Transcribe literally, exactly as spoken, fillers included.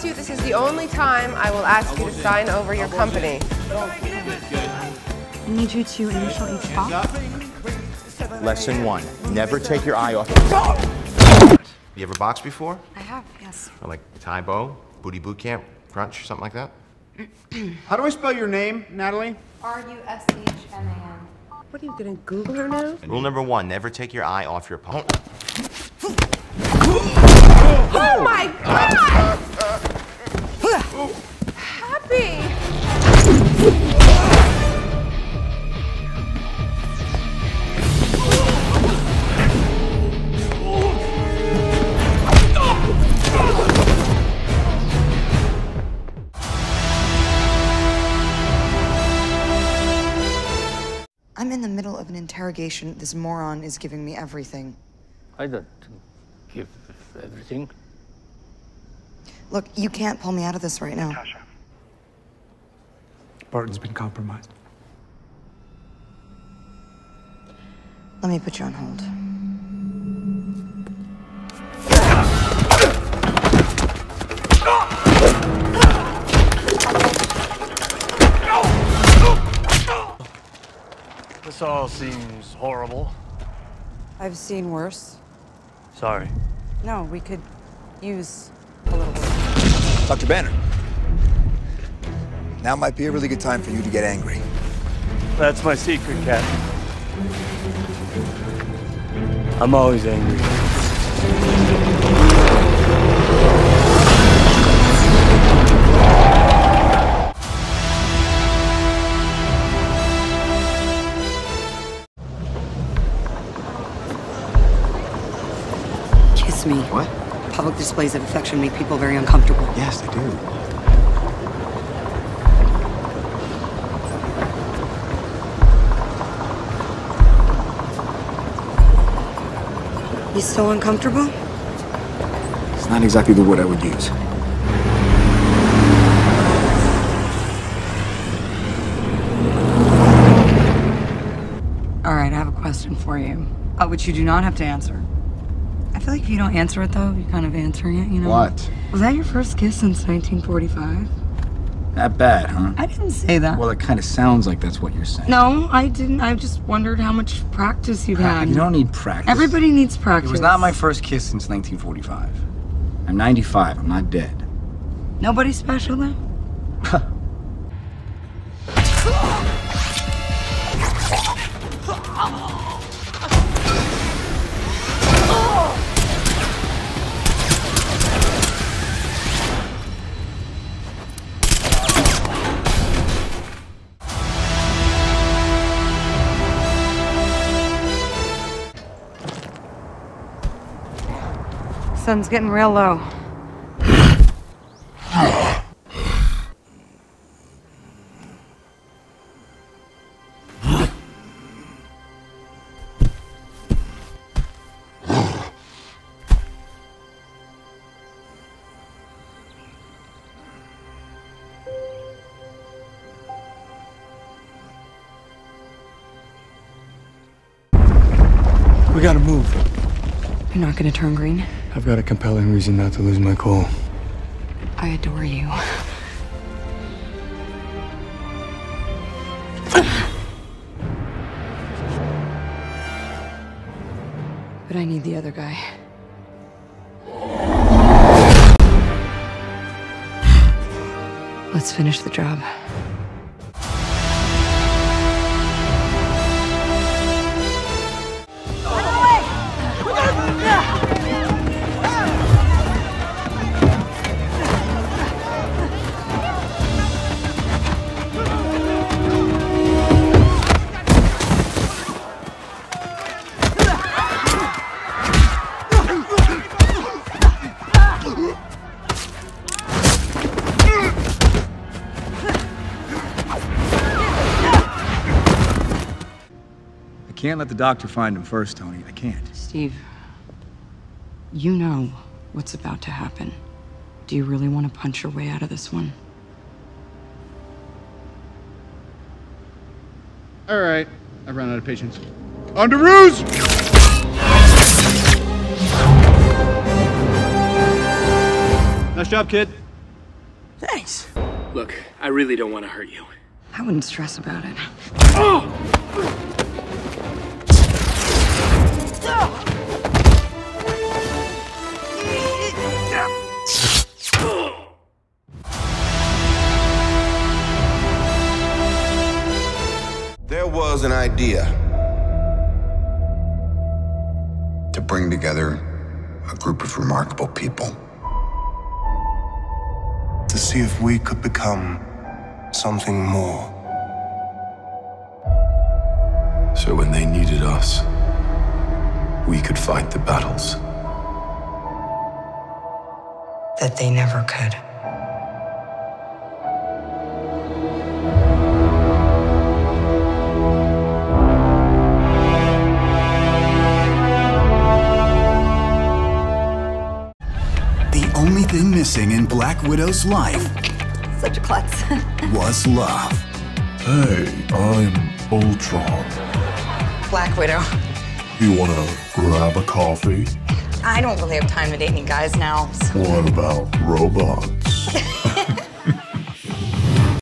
you this is the only time I will ask you to sign over your company. I need you to initial each box. Lesson one, never take your eye off. You ever boxed before? I have, yes. Or like Thai Bo, Booty Boot Camp, Crunch, something like that? How do I spell your name, Natalie? R U S H M A N. What are you gonna Google her now? Rule number one, never take your eye off your opponent. Oh my God! Happy! I'm in the middle of an interrogation. This moron is giving me everything. I don't give everything. Look, you can't pull me out of this right now. Natasha. Barton's been compromised. Let me put you on hold. This all seems horrible. I've seen worse. Sorry. No, we could use a little worse. Doctor Banner. Now might be a really good time for you to get angry. That's my secret, Captain. I'm always angry. Kiss me. What? Public displays of affection make people very uncomfortable. Yes, they do. You still uncomfortable? It's not exactly the word I would use. All right, I have a question for you, uh, which you do not have to answer. I feel like if you don't answer it, though, you're kind of answering it, you know? What? Was that your first kiss since nineteen forty-five? That bad, huh? I didn't say that. Well, it kind of sounds like that's what you're saying. No, I didn't. I just wondered how much practice you've had. You don't need practice. Everybody needs practice. It was not my first kiss since nineteen forty-five. I'm ninety-five. I'm not dead. Nobody special, then? Sun's getting real low. We gotta move. You're not gonna turn green? I've got a compelling reason not to lose my cool. I adore you. But I need the other guy. Let's finish the job. I can't let the doctor find him first, Tony. I can't. Steve, you know what's about to happen. Do you really want to punch your way out of this one? All right, I've run out of patience. On to Ruse! Nice job, kid. Thanks. Look, I really don't want to hurt you. I wouldn't stress about it. Oh! There was an idea to bring together a group of remarkable people. to see if we could become something more. So when they needed us, we could fight the battles that they never could. The only thing missing in Black Widow's life Such a klutz. was love. Hey, I'm Ultron. Black Widow. You wanna grab a coffee? I don't really have time to date any guys now. So. What about robots?